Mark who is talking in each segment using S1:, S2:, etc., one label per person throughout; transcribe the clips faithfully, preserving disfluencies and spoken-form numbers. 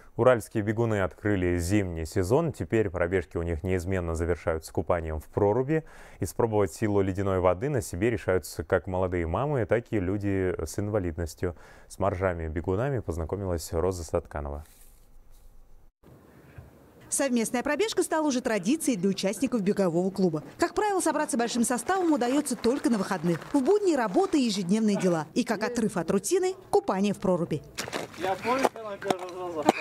S1: Уральские бегуны открыли зимний сезон. Теперь пробежки у них неизменно завершаются купанием в проруби. Испробовать силу ледяной воды на себе решаются как молодые мамы, так и люди с инвалидностью. С моржами-бегунами познакомилась Роза Сатканова.
S2: Совместная пробежка стала уже традицией для участников бегового клуба. Как правило, собраться большим составом удается только на выходных. В будни работа и ежедневные дела. И как отрыв от рутины – купание в проруби.
S3: Я помню, на первый раз.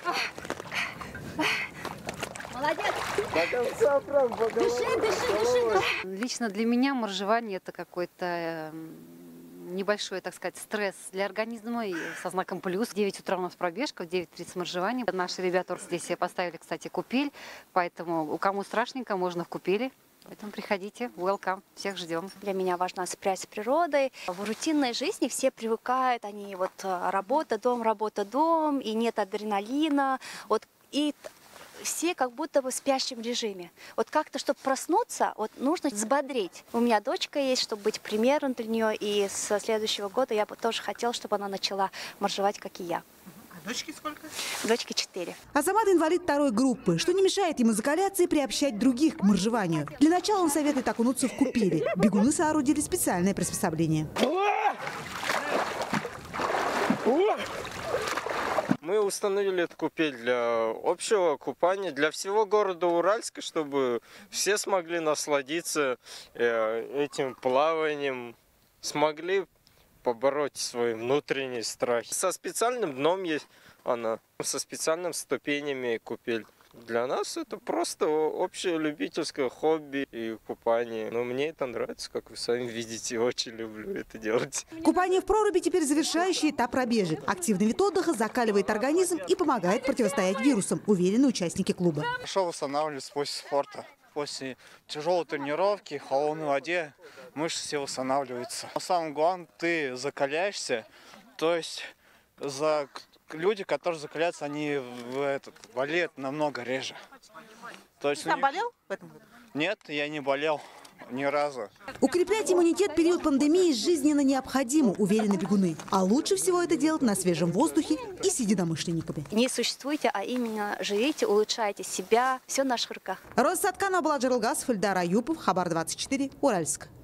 S4: Молодец!
S3: До конца, прям по голове.
S4: Дыши, дыши, дыши!
S5: Лично для меня моржевание – это какой-то небольшой, так сказать, стресс для организма и со знаком плюс. В девять утра у нас пробежка, в девять тридцать моржевание. Наши ребята здесь поставили, кстати, купель, поэтому у кому страшненько, можно в купели. Поэтому приходите, welcome, всех ждем.
S4: Для меня важна связь с природой. В рутинной жизни все привыкают, они вот работа, дом, работа, дом, и нет адреналина. Вот, и все как будто бы в спящем режиме. Вот как-то, чтобы проснуться, вот нужно взбодрить. У меня дочка есть, чтобы быть примером для нее, и со следующего года я бы тоже хотела, чтобы она начала моржевать, как и я.
S2: Дочке сколько?
S4: Дочке четыре.
S2: Азамат инвалид второй группы, что не мешает ему закаляться и приобщать других к моржеванию. Для начала он советует окунуться в купели. Бегуны соорудили специальное приспособление.
S3: Мы установили эту купель для общего купания, для всего города Уральска, чтобы все смогли насладиться этим плаванием, смогли побороть свои внутренние страхи. Со специальным дном есть она, со специальными ступенями купель. Для нас это просто общее любительское хобби и купание. Но мне это нравится, как вы сами видите, очень люблю это делать.
S2: Купание в проруби теперь завершающий этап пробежек. Активный вид отдыха закаливает организм и помогает противостоять вирусам, уверены участники клуба.
S6: Хорошо восстанавливается после спорта. После тяжелой тренировки, в холодной воде мышцы все восстанавливаются. Но самое главное, ты закаляешься, то есть за... люди, которые закаляются, они в этот, болеют намного реже. То есть
S2: Ты
S6: них...
S2: болел в этом году?
S6: Нет, я не болел ни разу.
S2: Укреплять иммунитет в период пандемии жизненно необходимо, уверены бегуны. А лучше всего это делать на свежем воздухе и с единомышленниками.
S4: Не существуйте, а именно живите, улучшайте себя. Все в наших руках.
S2: Роза Сатканова, Баладжар Илгасов, Эльдар Аюпов, Хабар двадцать четыре, Уральск.